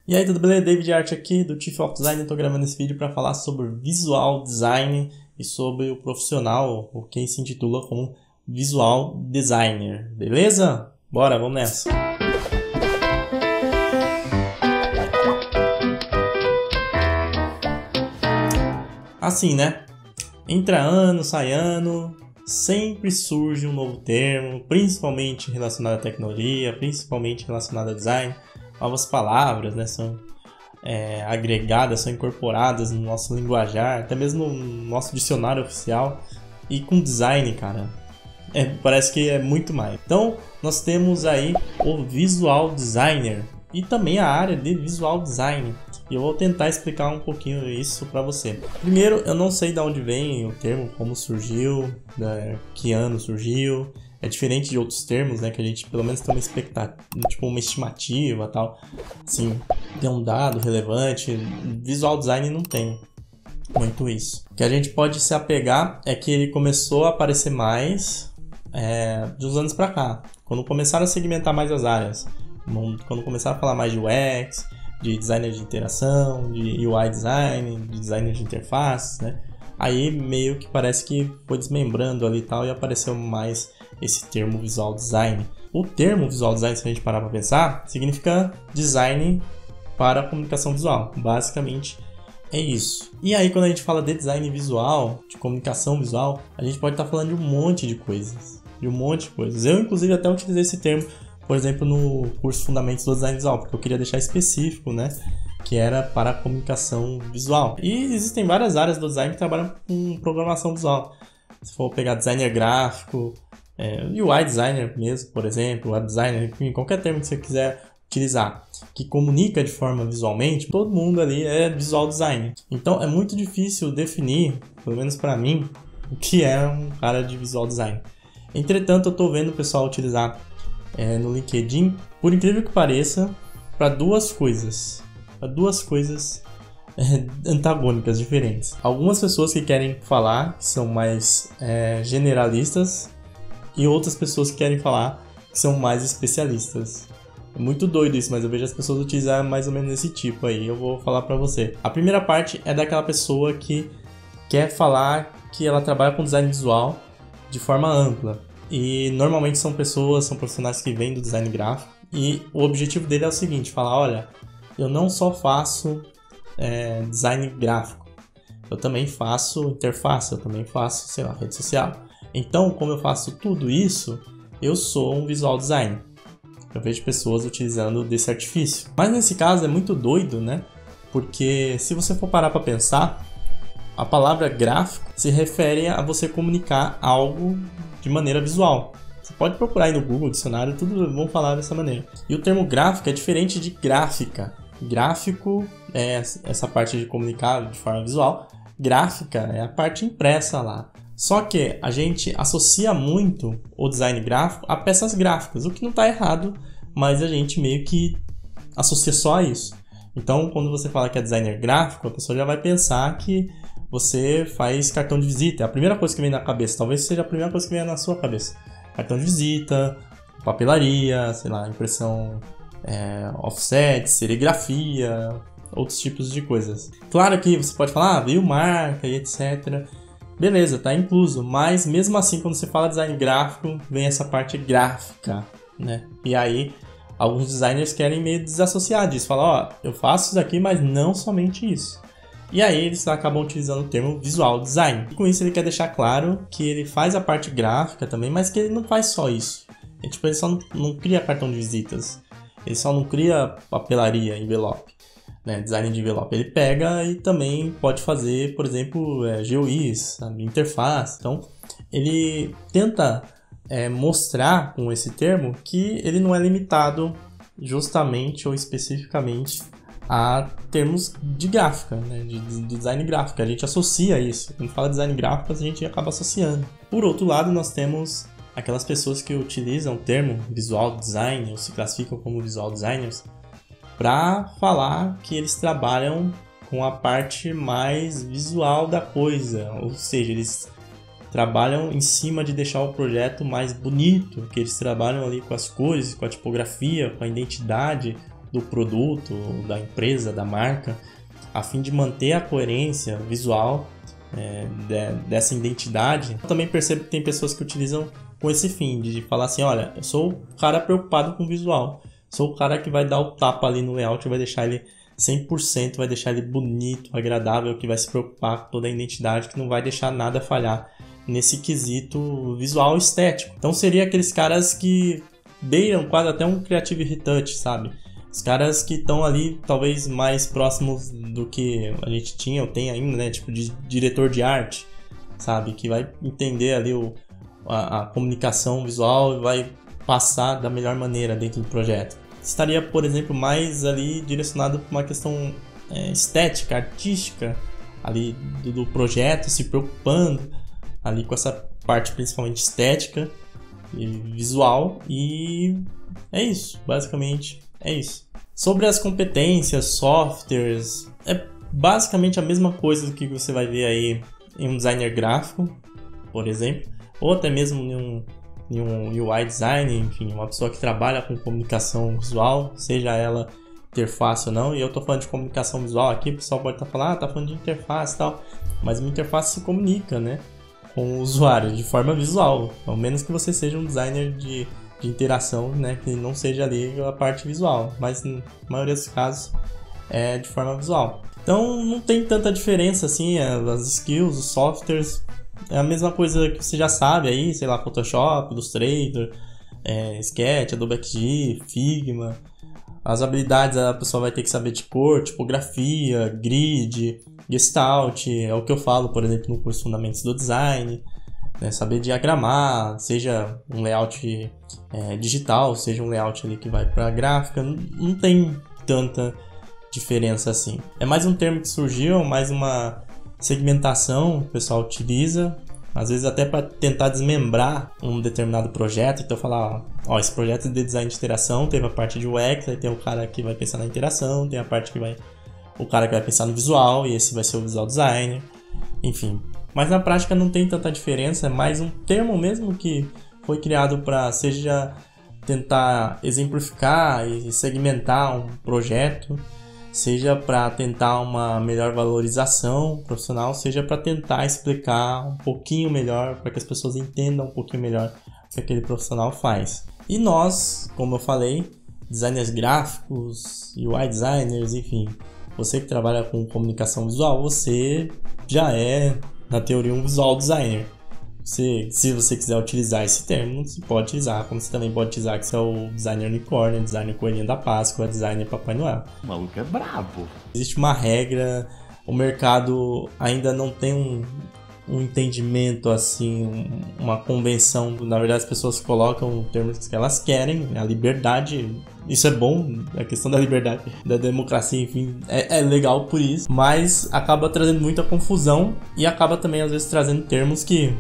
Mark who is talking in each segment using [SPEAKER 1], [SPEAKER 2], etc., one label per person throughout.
[SPEAKER 1] E aí, tudo beleza? David Art aqui do Chief of Design. Estou gravando esse vídeo para falar sobre visual design e sobre o profissional, ou quem se intitula como visual designer. Beleza? Bora, vamos nessa! Assim, né? Entra ano, sai ano, sempre surge um novo termo, principalmente relacionado à tecnologia, principalmente relacionado a design. Novas palavras, né, são agregadas, são incorporadas no nosso linguajar, até mesmo no nosso dicionário oficial. E com design, cara, parece que é muito mais. Então, nós temos aí o visual designer e também a área de visual design. E eu vou tentar explicar um pouquinho isso para você. Primeiro, eu não sei de onde vem o termo, como surgiu, que ano surgiu. É diferente de outros termos, né? Que a gente pelo menos tem uma expectativa, tipo uma estimativa, tal. Assim, tem um dado relevante. Visual design não tem muito isso. O que a gente pode se apegar é que ele começou a aparecer mais de uns anos para cá. Quando começaram a segmentar mais as áreas. Quando começaram a falar mais de UX, de designer de interação, de UI design, de designer de interfaces, né? Aí meio que parece que foi desmembrando ali e tal e apareceu mais esse termo visual design. O termo visual design, se a gente parar para pensar, significa design para comunicação visual. Basicamente é isso. E aí quando a gente fala de design visual, de comunicação visual, a gente pode estar falando de um monte de coisas. Eu inclusive até utilizei esse termo, por exemplo, no curso Fundamentos do Design Visual, porque eu queria deixar específico, né? Que era para a comunicação visual. E existem várias áreas do design que trabalham com programação visual. Se for pegar designer gráfico, UI designer mesmo, por exemplo, web designer, enfim, qualquer termo que você quiser utilizar, que comunica de forma visualmente, todo mundo ali é visual design. Então é muito difícil definir, pelo menos para mim, o que é um cara de visual design. Entretanto, eu estou vendo o pessoal utilizar no LinkedIn, por incrível que pareça, para duas coisas antagônicas, diferentes. Algumas pessoas que querem falar que são mais generalistas e outras pessoas que querem falar que são mais especialistas. É muito doido isso, mas eu vejo as pessoas utilizar mais ou menos esse tipo aí. Eu vou falar para você. A primeira parte é daquela pessoa que quer falar que ela trabalha com design visual de forma ampla. E normalmente são profissionais que vêm do design gráfico. E o objetivo dele é o seguinte, falar, olha, eu não só faço design gráfico, eu também faço interface, eu também faço, sei lá, rede social. Então, como eu faço tudo isso, eu sou um visual designer. Eu vejo pessoas utilizando desse artifício. Mas nesse caso é muito doido, né? Porque se você for parar para pensar, a palavra gráfico se refere a você comunicar algo de maneira visual. Você pode procurar aí no Google, dicionário, tudo vão falar dessa maneira. E o termo gráfico é diferente de gráfica. Gráfico é essa parte de comunicar de forma visual. Gráfica é a parte impressa lá. Só que a gente associa muito o design gráfico a peças gráficas, o que não está errado, mas a gente meio que associa só a isso. Então, quando você fala que é designer gráfico, a pessoa já vai pensar que você faz cartão de visita. É a primeira coisa que vem na cabeça, talvez seja a primeira coisa que vem na sua cabeça. Cartão de visita, papelaria, sei lá, impressão offset, serigrafia, outros tipos de coisas. Claro que você pode falar, veio marca e etc. Beleza, tá incluso, mas mesmo assim, quando você fala design gráfico, vem essa parte gráfica, né? E aí, alguns designers querem meio desassociar disso, falar, eu faço isso aqui, mas não somente isso. E aí eles acabam utilizando o termo visual design. E com isso ele quer deixar claro que ele faz a parte gráfica também, mas que ele não faz só isso. Ele só não cria cartão de visitas. Ele só não cria papelaria, envelope, né? Design de envelope. Ele pega e também pode fazer, por exemplo, GUIs, sabe? Interface. Então ele tenta mostrar com esse termo que ele não é limitado justamente ou especificamente a termos de gráfica, né? de design gráfico. A gente associa isso. Quando fala design gráfico, a gente acaba associando. Por outro lado, nós temos aquelas pessoas que utilizam o termo visual design ou se classificam como visual designers para falar que eles trabalham com a parte mais visual da coisa, ou seja, eles trabalham em cima de deixar o projeto mais bonito, que eles trabalham ali com as cores, com a tipografia, com a identidade, do produto, da empresa, da marca, a fim de manter a coerência visual dessa identidade. Eu também percebo que tem pessoas que utilizam com esse fim, de falar assim, olha, eu sou o cara preocupado com o visual, sou o cara que vai dar o tapa ali no layout, vai deixar ele 100%, vai deixar ele bonito, agradável, que vai se preocupar com toda a identidade, que não vai deixar nada falhar nesse quesito visual estético. Então seria aqueles caras que beiram quase até um creative retouch, sabe? Os caras que estão ali talvez mais próximos do que a gente tinha ou tem ainda, né? Tipo de diretor de arte, sabe? Que vai entender ali a comunicação visual e vai passar da melhor maneira dentro do projeto. Estaria, por exemplo, mais ali direcionado para uma questão estética, artística ali do projeto, se preocupando ali com essa parte principalmente estética e visual, e é isso, basicamente é isso. Sobre as competências, softwares, é basicamente a mesma coisa do que você vai ver aí em um designer gráfico, por exemplo, ou até mesmo em um UI design, enfim, uma pessoa que trabalha com comunicação visual, seja ela interface ou não. E eu tô falando de comunicação visual aqui, o pessoal pode estar falando, tá falando de interface e tal, mas uma interface se comunica, né, com o usuário de forma visual, ao menos que você seja um designer de interação, né, que não seja ali a parte visual, mas na maioria dos casos é de forma visual. Então não tem tanta diferença assim, as skills, os softwares, é a mesma coisa que você já sabe aí, sei lá, Photoshop, Illustrator, Sketch, Adobe XD, Figma. As habilidades a pessoa vai ter que saber de cor, tipografia, grid, Gestalt, é o que eu falo, por exemplo, no curso Fundamentos do Design, né? Saber diagramar, seja um layout digital, seja um layout ali que vai para gráfica, não tem tanta diferença assim. É mais um termo que surgiu, mais uma segmentação que o pessoal utiliza, às vezes até para tentar desmembrar um determinado projeto. Então falar, ó, esse projeto de design de interação teve a parte de UX, aí tem o cara que vai pensar na interação, tem a parte que o cara que vai pensar no visual, e esse vai ser o visual designer, enfim. Mas na prática não tem tanta diferença, é mais um termo mesmo que foi criado para seja tentar exemplificar e segmentar um projeto, seja para tentar uma melhor valorização profissional, seja para tentar explicar um pouquinho melhor, para que as pessoas entendam um pouquinho melhor o que aquele profissional faz. E nós, como eu falei, designers gráficos, UI designers, enfim, você que trabalha com comunicação visual, você já é, na teoria, um visual designer. Se você quiser utilizar esse termo, você pode utilizar, como você também pode utilizar que você é o designer unicórnio, designer coelhinho da Páscoa, designer Papai Noel.
[SPEAKER 2] O maluco é brabo.
[SPEAKER 1] Existe uma regra, o mercado ainda não tem um entendimento, assim, uma convenção. Na verdade, as pessoas colocam termos que elas querem, a liberdade, isso é bom, a questão da liberdade, da democracia, enfim, é legal por isso, mas acaba trazendo muita confusão e acaba também, às vezes, trazendo termos que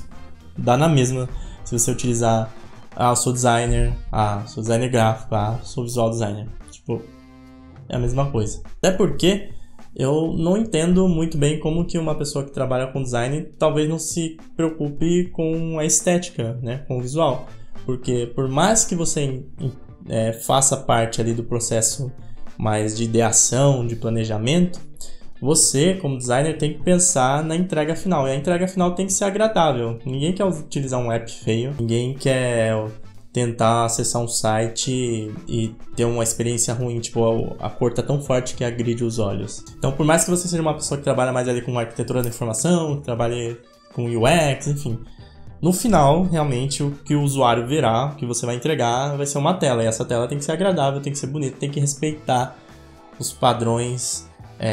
[SPEAKER 1] dá na mesma se você utilizar, eu sou designer, sou designer gráfico, sou visual designer, tipo, é a mesma coisa. Até porque eu não entendo muito bem como que uma pessoa que trabalha com design talvez não se preocupe com a estética, né, com o visual. Porque por mais que você faça parte ali do processo mais de ideação, de planejamento, você, como designer, tem que pensar na entrega final. E a entrega final tem que ser agradável. Ninguém quer utilizar um app feio, ninguém quer tentar acessar um site e ter uma experiência ruim, tipo, a cor tá tão forte que agride os olhos. Então, por mais que você seja uma pessoa que trabalha mais ali com arquitetura da informação, que trabalhe com UX, enfim, no final, realmente, o que o usuário verá, o que você vai entregar, vai ser uma tela. E essa tela tem que ser agradável, tem que ser bonita, tem que respeitar os padrões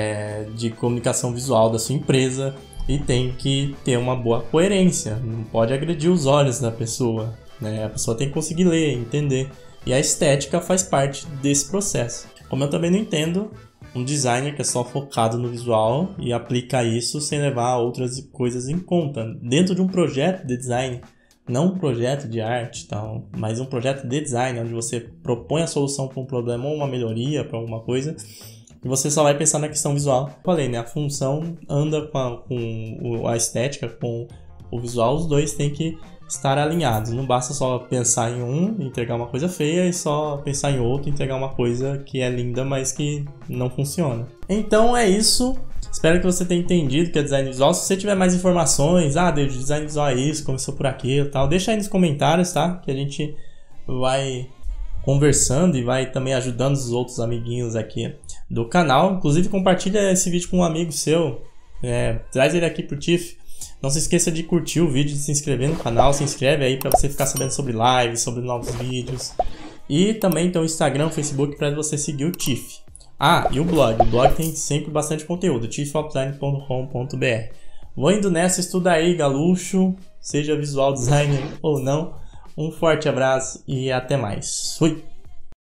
[SPEAKER 1] de comunicação visual da sua empresa e tem que ter uma boa coerência. Não pode agredir os olhos da pessoa, né? A pessoa tem que conseguir ler, entender. E a estética faz parte desse processo. Como eu também não entendo um designer que é só focado no visual e aplica isso sem levar outras coisas em conta. Dentro de um projeto de design, não um projeto de arte, então, mas um projeto de design, onde você propõe a solução para um problema ou uma melhoria para alguma coisa, e você só vai pensar na questão visual. Falei, né? A função anda com a estética, com o visual, os dois têm que estar alinhados. Não basta só pensar em um e entregar uma coisa feia e só pensar em outro e entregar uma coisa que é linda, mas que não funciona. Então é isso. Espero que você tenha entendido o que é design visual. Se você tiver mais informações, David, design visual é isso, começou por aqui e tal, deixa aí nos comentários, tá? Que a gente vai conversando e vai também ajudando os outros amiguinhos aqui do canal. Inclusive, compartilha esse vídeo com um amigo seu. Traz ele aqui pro TIFF. Não se esqueça de curtir o vídeo, de se inscrever no canal. Se inscreve aí para você ficar sabendo sobre lives, sobre novos vídeos. E também tem o Instagram, o Facebook para você seguir o TIFF. E o blog. O blog tem sempre bastante conteúdo. tiffopdesign.com.br. Vou indo nessa, estuda aí, galucho. Seja visual designer ou não. Um forte abraço e até mais. Fui!